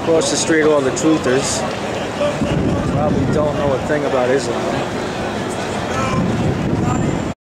Across the street, all the truthers probably don't know a thing about Islam.